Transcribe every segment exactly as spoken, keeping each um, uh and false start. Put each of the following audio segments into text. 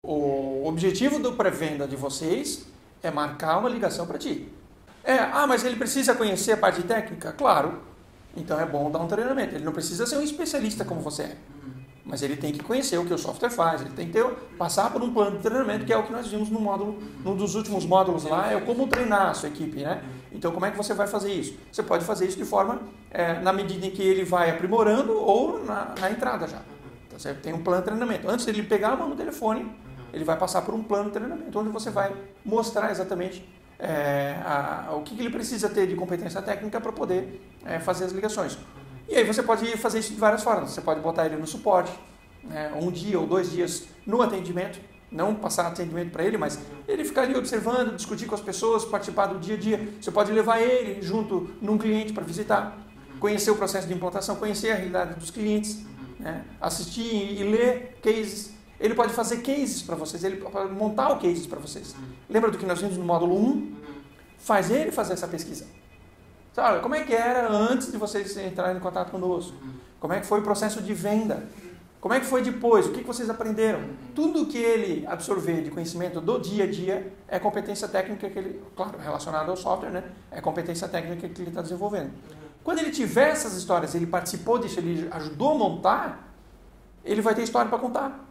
O objetivo do pré-venda de vocês é marcar uma ligação para ti. É, ah, mas ele precisa conhecer a parte técnica? Claro. Então é bom dar um treinamento. Ele não precisa ser um especialista como você é. Mas ele tem que conhecer o que o software faz. Ele tem que ter, passar por um plano de treinamento, que é o que nós vimos no módulo, num dos últimos módulos lá, é como treinar a sua equipe, né? Então como é que você vai fazer isso? Você pode fazer isso de forma, é, na medida em que ele vai aprimorando ou na, na entrada já. Então você tem um plano de treinamento. Antes dele pegar a mão no telefone, ele vai passar por um plano de treinamento, onde você vai mostrar exatamente é, a, o que, que ele precisa ter de competência técnica para poder é, fazer as ligações. E aí você pode fazer isso de várias formas. Você pode botar ele no suporte, né, um dia ou dois dias no atendimento, não passar atendimento para ele, mas ele ficar ali observando, discutir com as pessoas, participar do dia a dia. Você pode levar ele junto num cliente para visitar, conhecer o processo de implantação, conhecer a realidade dos clientes, né, assistir e ler cases. Ele pode fazer cases para vocês, ele pode montar o cases para vocês. Lembra do que nós vimos no módulo um? Faz ele fazer essa pesquisa. Olha, como é que era antes de vocês entrarem em contato conosco? Como é que foi o processo de venda? Como é que foi depois? O que vocês aprenderam? Tudo que ele absorver de conhecimento do dia a dia é competência técnica que ele, claro, relacionado ao software, né? É competência técnica que ele está desenvolvendo. Quando ele tiver essas histórias, ele participou disso, ele ajudou a montar, ele vai ter história para contar.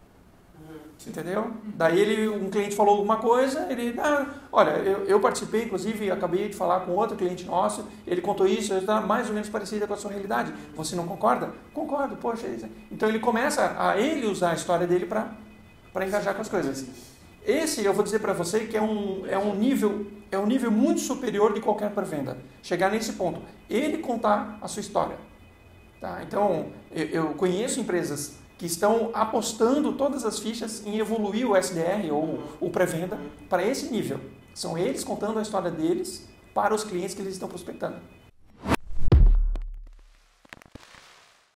Entendeu? Daí ele, um cliente falou alguma coisa, ele, ah, olha, eu, eu participei, inclusive, acabei de falar com outro cliente nosso, ele contou isso, está mais ou menos parecida com a sua realidade. Você não concorda? Concordo, poxa. Então ele começa a ele usar a história dele para para engajar com as coisas. Esse, eu vou dizer para você que é um, é um nível é um nível muito superior de qualquer pré-venda. Chegar nesse ponto, ele contar a sua história. Tá? Então, eu, eu conheço empresas que estão apostando todas as fichas em evoluir o S D R ou o pré-venda para esse nível. São eles contando a história deles para os clientes que eles estão prospectando.